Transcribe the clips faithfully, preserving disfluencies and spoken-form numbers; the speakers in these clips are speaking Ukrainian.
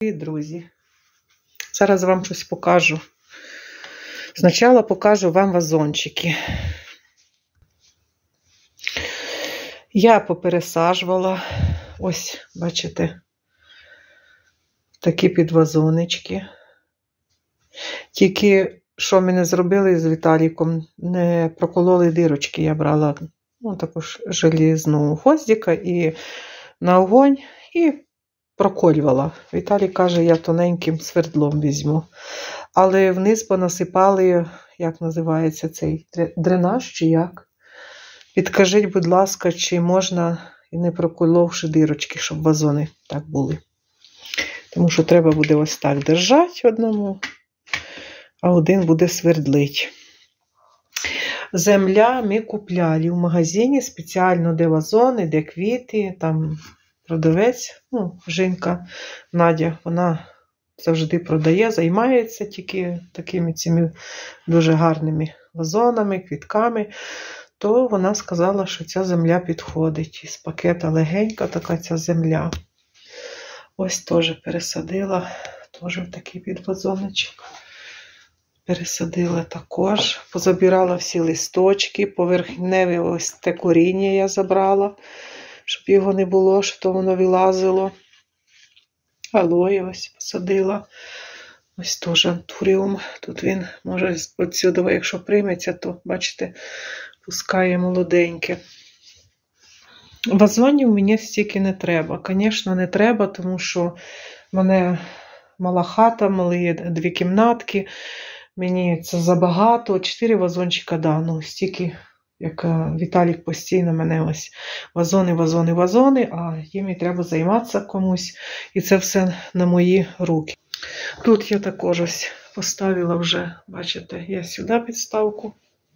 Друзі, зараз вам щось покажу. Спочатку покажу вам вазончики. Я попересаджувала, ось, бачите, такі підвазонечки. Тільки, що ми не зробили з Віталіком, не прокололи дирочки. Я брала, ну, також желізну гвоздика і на огонь, і проколювала. Віталій каже, я тоненьким свердлом візьму. Але вниз понасипали, як називається цей дренаж, чи як? Підкажіть, будь ласка, чи можна, і не проколовши дирочки, щоб вазони так були. Тому що треба буде ось так держати одному, а один буде свердлить. Земля ми купляли в магазині спеціально, де вазони, де квіти, там продавець, ну, жінка Надя, вона завжди продає, займається тільки такими цими дуже гарними вазонами, квітками, то вона сказала, що ця земля підходить. Із пакета легенька така ця земля. Ось теж пересадила, теж в такий підвазоночок. Пересадила також, позабирала всі листочки, поверхневе ось те коріння я забрала, щоб його не було, щоб то воно вилазило. Алоє ось посадила. Ось теж антуріум. Тут він може відсюди, якщо прийметься, то, бачите, пускає молоденьке. Вазонів мені стільки не треба. Звісно, не треба, тому що в мене мала хата, малі дві кімнатки. Мені це забагато. Чотири вазончика, да, ну стільки, як Віталік постійно мене ось вазони, вазони, вазони, а їм і треба займатися комусь. І це все на мої руки. Тут я також ось поставила вже, бачите, я сюди підставку.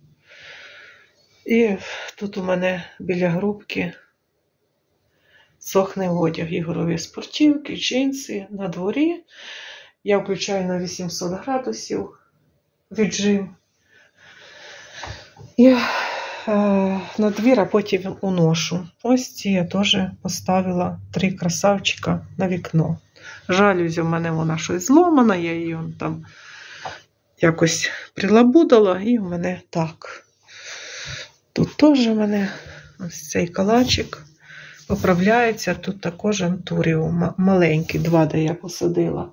І тут у мене біля грубки сохне одяг. Ігорові спортивки, джинси на дворі. Я включаю на вісімсот градусів віджим. І е, на двір, а потім уношу. Ось ці я теж поставила три красавчика на вікно. Жалюзі в мене вона щось зломана, я її там якось прилабудила, і в мене так. Тут теж в мене ось цей калачик поправляється, тут також антуріум маленький, два, де я посадила.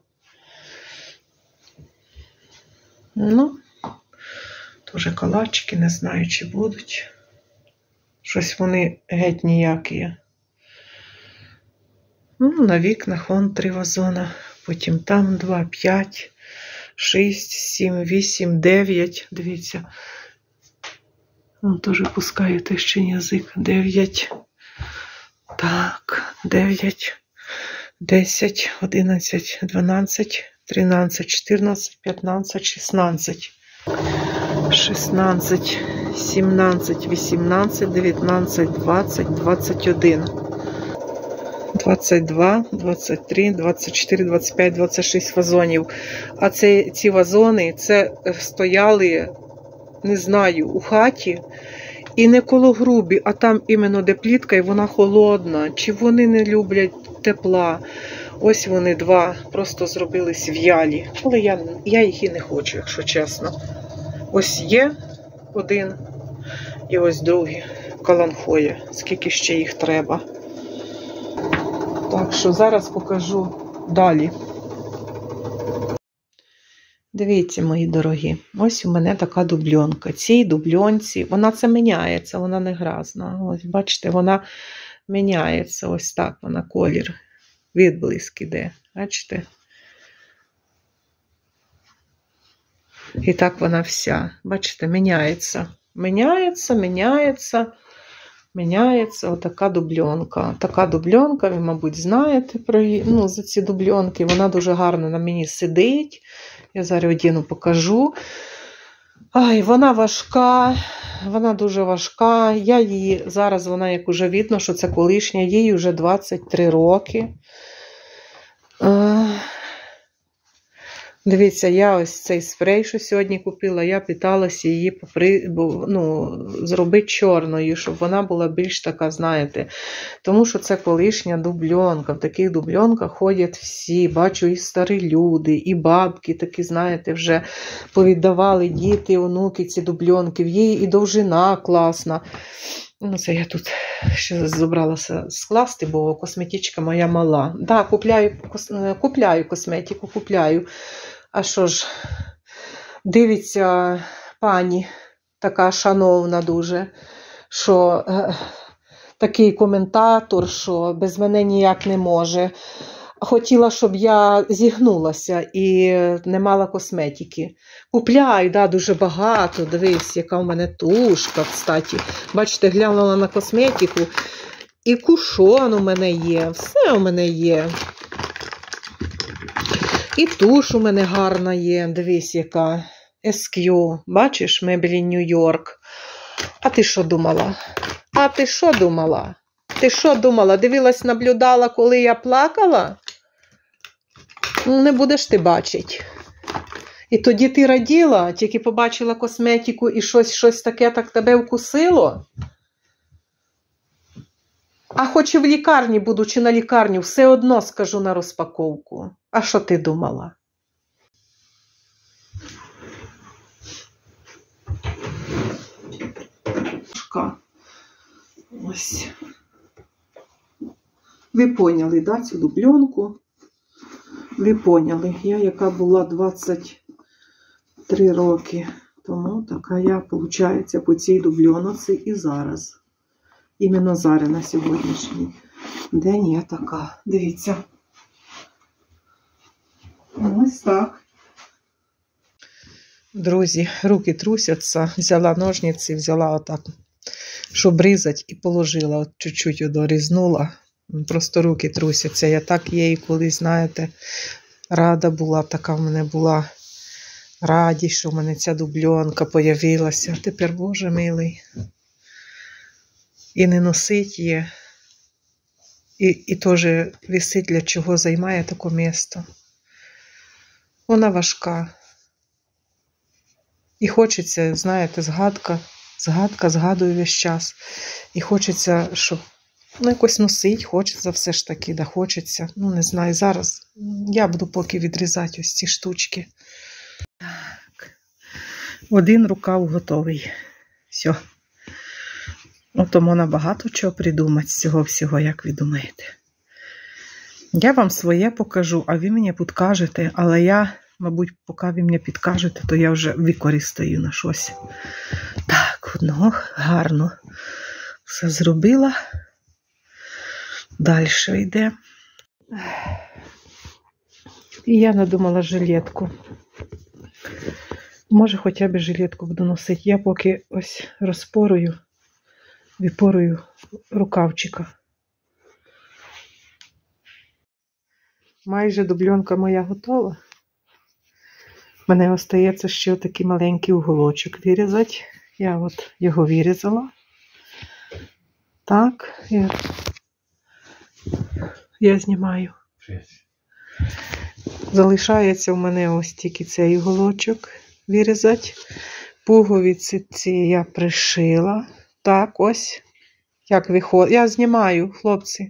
Ну, теж калачики, не знаю, чи будуть. Щось вони геть ніякі. Ну, на вікнах вон три вазона, потім там два, п'ять, шість, сім, вісім, дев'ять, дивіться. Вон теж пускає той ще язик, дев'ять, так, дев'ять, десять, одинадцять, дванадцять, тринадцять, чотирнадцять, п'ятнадцять, шістнадцять, шістнадцять, сімнадцять, вісімнадцять, дев'ятнадцять, двадцять, двадцять один, двадцять два, двадцять три, двадцять чотири, двадцять п'ять, двадцять шість вазонів. А це, ці вазони, це стояли, не знаю, у хаті. І не коло грубі, а там іменно де плітка, і вона холодна. Чи вони не люблять тепла. Ось вони два просто зробились в'ялі. Але я, я їх і не хочу, якщо чесно. Ось є один, і ось другий каланхоє. Скільки ще їх треба. Так що зараз покажу далі. Дивіться, мої дорогі, ось у мене така дубльонка. Цій дубльонці, вона це міняється, вона не грязна. Ось, бачите, вона міняється, ось так вона, колір, відблиск іде, бачите? І так вона вся, бачите, міняється. Міняється, міняється, міняється отака дубльонка. Така дубльонка, ви, мабуть, знаєте про її, ну, за ці дубльонки, вона дуже гарно на мені сидить. Я зараз одіну покажу. Ай, вона важка, вона дуже важка. Я її, зараз вона, як уже видно, що це колишня, їй вже двадцять три роки. Дивіться, я ось цей спрей, що сьогодні купила, я питалася її попри... ну, зробити чорною, щоб вона була більш така, знаєте, тому що це колишня дубльонка. В таких дубльонках ходять всі, бачу, і старі люди, і бабки такі, знаєте, вже повіддавали діти, онуки ці дубльонки, в її і довжина класна. Ну, це я тут ще зібралася скласти, бо косметичка моя мала. Так, да, купляю, купляю косметику, купляю. А що ж, дивиться пані, така шановна дуже, що е, такий коментатор, що без мене ніяк не може. Хотіла, щоб я зігнулася і не мала косметики. Купляю, да, дуже багато. Дивись, яка у мене тушка, кстати. Бачите, глянула на косметику. І кушон у мене є, все у мене є. І туш у мене гарна є, дивись, яка. ес кью, бачиш, меблі Нью-Йорк. А ти що думала? А ти що думала? Ти що думала? Дивилась, наблюдала, коли я плакала? Ну, не будеш ти бачити. І тоді ти раділа, тільки побачила косметику і щось, щось таке так тебе вкусило? А хоч і в лікарні буду, чи на лікарню, все одно скажу на розпаковку. А що ти думала? Ось. Ви поняли, да, цю дубльонку? Ви поняли, я яка була двадцять три роки тому, така я, виходить, по цій дубльоноці і зараз. Іменно зараз, на сьогоднішній день я така. Дивіться. Ось так. Друзі, руки трусяться. Взяла ножниці, взяла отак, щоб різати, і положила. От чуть-чуть дорізнула. Просто руки трусяться. Я так її колись, знаєте, рада була, така в мене була радість, що в мене ця дубльонка появилася. Тепер, Боже милий, і не носить її, і, і теж висить, для чого займає таке місто. Вона важка. І хочеться, знаєте, згадка, згадка, згадую весь час. І хочеться, щоб, ну, якось носить, хочеться все ж таки, да хочеться. Ну, не знаю, зараз я буду поки відрізати ось ці штучки. Так. Один рукав готовий. Все. Ну, то можна багато чого придумати з цього всього, як ви думаєте. Я вам своє покажу, а ви мені підкажете, але я, мабуть, поки ви мені підкажете, то я вже використаю на щось. Так, одного гарно все зробила. Далі йде. І я надумала жилетку. Може, хоча б жилетку буду носити. Я поки ось розпорую, випорую рукавчика. Майже дубльонка моя готова. У мене остається ще такий маленький уголочок вирізати. Я от його вирізала. Так, я, я знімаю. Залишається у мене ось тільки цей уголочок вирізати. Пуговиці ці я пришила. Так, ось. Як виходить. Я знімаю, хлопці.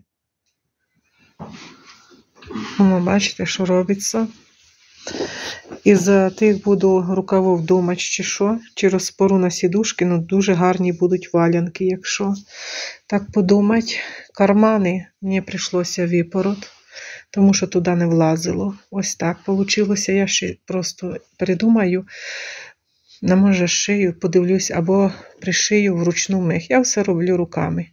Ну, бачите, що робиться. Із тих буду рукавов думати, чи що, чи розпору на сідушки, ну дуже гарні будуть валянки, якщо так подумати. Кармани мені прийшлося випорот, тому що туди не влазило. Ось так вийшло. Я ще просто придумаю, на може шию, подивлюсь, або пришию вручну мих. Я все роблю руками.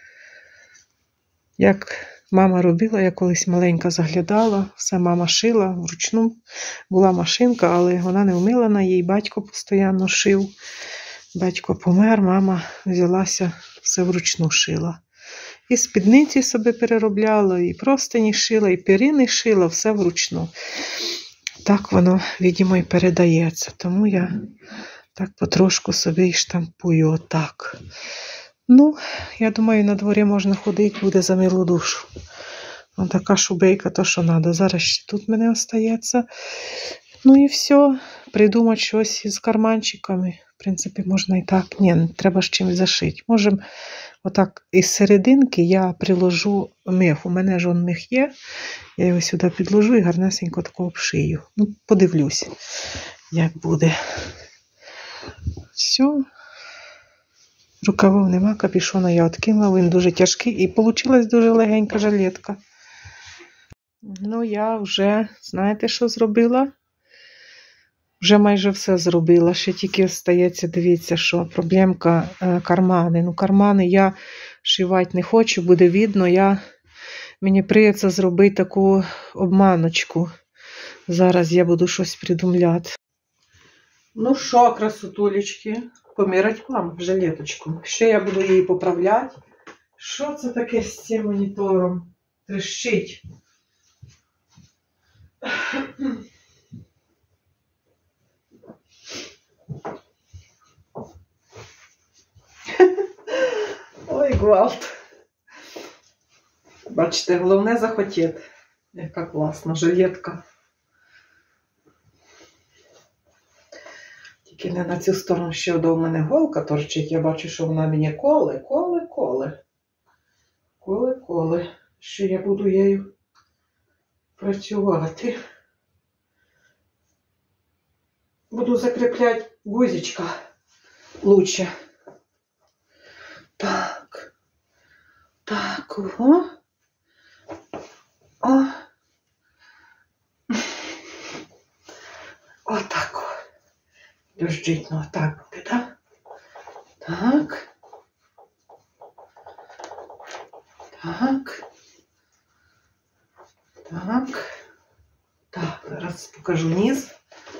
Як мама робила, я колись маленька заглядала, все мама шила вручну. Була машинка, але вона не вмила на їй, батько постійно шив. Батько помер, мама взялася, все вручну шила. І спідниці собі переробляла, і простині шила, і перини шила, все вручну. Так воно, видимо, і передається. Тому я так потрошку собі і штампую отак. Ну, я думаю, на дворі можна ходити, буде за милу душу. Ось така шубейка, то що треба. Зараз ще тут в мене остається. Ну і все. Придумати щось із карманчиками. В принципі, можна і так. Ні, треба ж чимось зашити. Можемо отак із серединки я приложу мех. У мене ж он мех є. Я його сюди підложу і гарнесенько тако обшию. Ну, подивлюсь, як буде. Все. Рукавів нема, капюшона я відкинула, він дуже тяжкий і вийшла дуже легенька жилетка. Ну, я вже, знаєте, що зробила? Вже майже все зробила. Ще тільки стається, дивіться, що проблемка е, кармани. Ну, кармани я шивати не хочу, буде видно. Я, мені прийдеться зробити таку обманочку. Зараз я буду щось придумляти. Ну що, красотулечки, помірять вам жилеточку. Ще я буду її поправляти. Що це таке з цим монітором? Трещить. Ой, гвалт. Бачите, головне захотіти. Яка класна жилетка. Тільки не на цю сторону ще до мене голка торчить. Я бачу, що вона мені коле, коле, коле. Коле, коле. Що я буду її працювати. Буду закріпляти гузечка лучше. Так. Так, ого. О. Отак. Дождіть, ну отак буде, так? Так. Так. Так. Так, зараз покажу низ.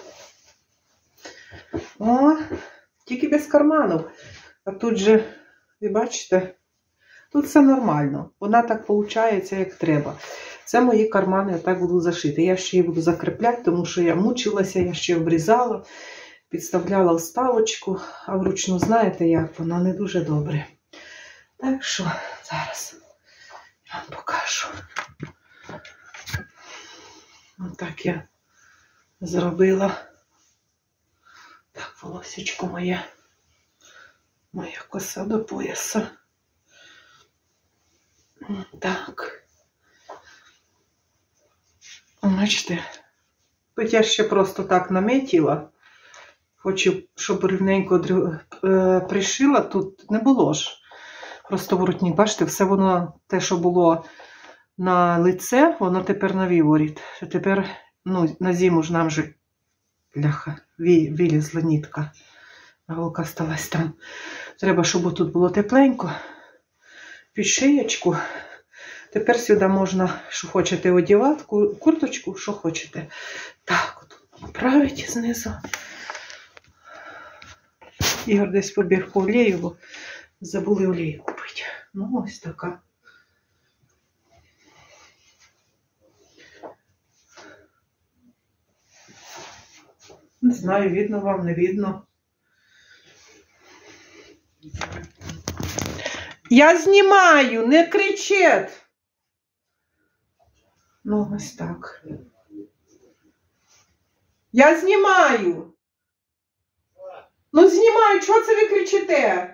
О, тільки без карманів. А тут же, ви бачите, тут все нормально. Вона так виходить, як треба. Це мої кармани, я так буду зашити. Я ще її буду закріпляти, тому що я мучилася, я ще обрізала, підставляла вставочку, а вручну, знаєте як, вона не дуже добре. Так що, зараз я вам покажу. Ось так я зробила. Так, волосечко моє. Моя коса до пояса. Так. Бачите, тут я ще просто так наметила. Хочу, щоб рівненько пришила. Тут не було ж. Просто воротник, бачите, все воно, те, що було на лице, воно тепер на виворіт. Тепер, ну, на зиму ж нам же, бляха, вилізла нитка. Голка сталась там. Треба, щоб тут було тепленько. Під шиєчку. Тепер сюди можна, що хочете, одягати, курточку, що хочете. Так, от поправити знизу. Ігор десь побіг по олію, бо забули олію купити. Ну, ось така. Не знаю, видно вам, не видно. Я знімаю, не кричіть. Ну, ось так. Я знімаю. Ну, знімаю, чого це ви кричите?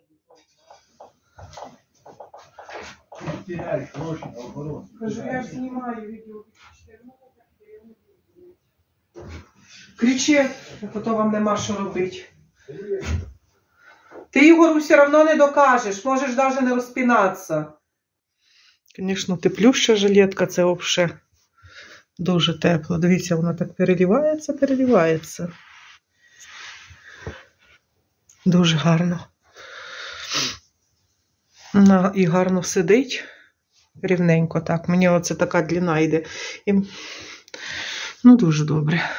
Кажу, я ж знімаю відео. Кричіть, а потім вам нема що робити. Ти, Ігору, все одно не докажеш, можеш навіть не розпинатися. Звісно, теплюща жилетка, це взагалі дуже тепло. Дивіться, вона так переливається, переливається. Дуже гарно. Вона і гарно сидить, рівненько так. Мені оце така длина йде. І... Ну, дуже добре.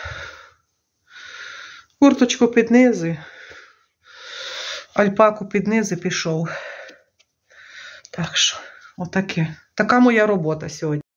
Курточку під низи. Альпаку під низи пішов. Так що, отаке. Така моя робота сьогодні.